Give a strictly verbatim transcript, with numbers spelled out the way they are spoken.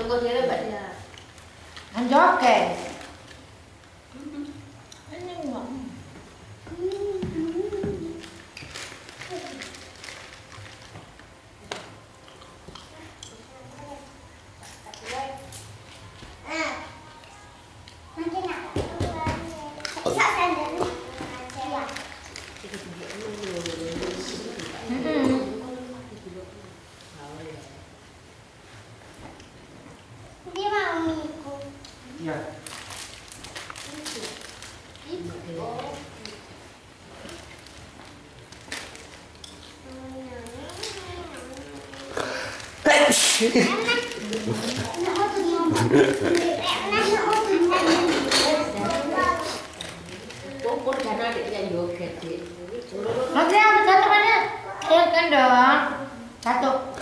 Tunggu dia lebat ya. Anjoke. Ini enggak. Iya. Kumpul karena adiknya joget sih. Nanti aku satu mana? Ayo kan dong. Satu.